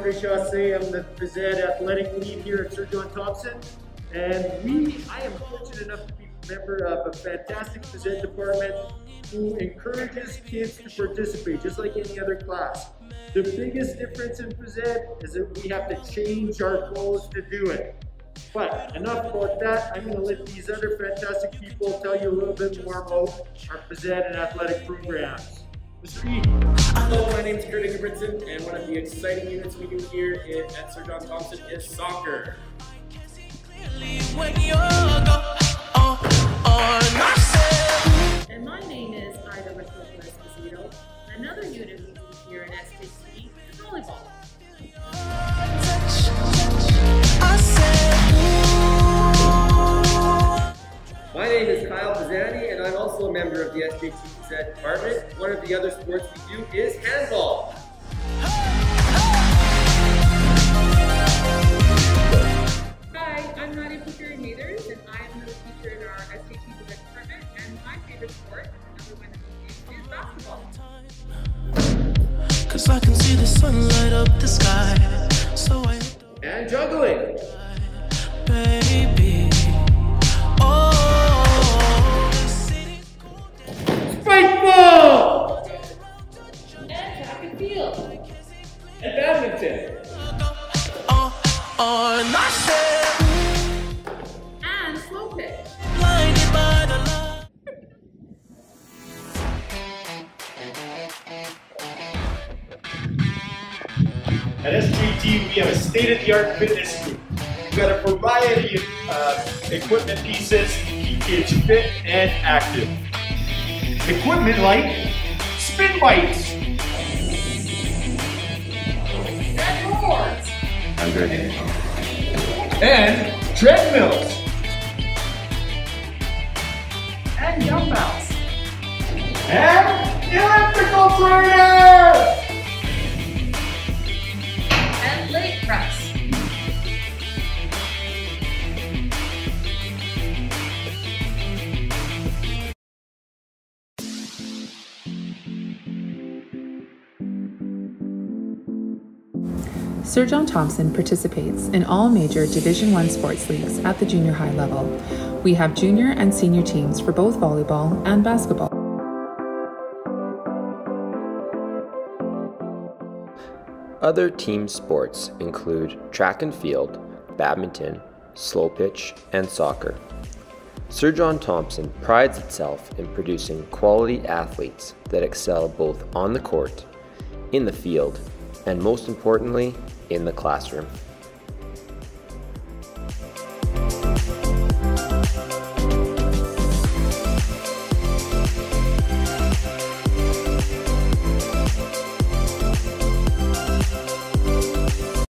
Andre Chassé. I'm the Phys Ed athletic lead here at Sir John Thompson. And I am fortunate enough to be a member of a fantastic Phys Ed department who encourages kids to participate, just like any other class. The biggest difference in Phys Ed is that we have to change our clothes to do it. But enough about that. I'm going to let these other fantastic people tell you a little bit more about our Phys Ed and athletic programs. Hello, my name is Kurt Ingebrigtsen, and one of the exciting units we do here at Sir John Thompson is soccer. And my name is Ida Esposito. Another unit we do here at SJC is volleyball. My name is Kyle Pizzani, and I'm also a member of the SJT Phys Ed department. One of the other sports we do is handball. Hi, I'm Nadia Pucuri-Mathers, and I'm the teacher in our SJT Phys Ed department, and my favorite sport, another one that we do, is basketball. Cause I can see the sun light up the sky, so And juggling. Baby, Baseball! And track and field. And badminton. on my step, And slow pitch. blinded by the light. At SJT, we have a state-of-the-art fitness group. We've got a variety of equipment pieces to keep kids fit and active. Equipment like spin bikes, And roars. and treadmills, And dumbbells. and elliptical trainer. And leg press. Sir John Thompson participates in all major Division I sports leagues at the junior high level. We have junior and senior teams for both volleyball and basketball. Other team sports include track and field, badminton, slow pitch, and soccer. Sir John Thompson prides itself in producing quality athletes that excel both on the court, in the field, and most importantly, in the classroom.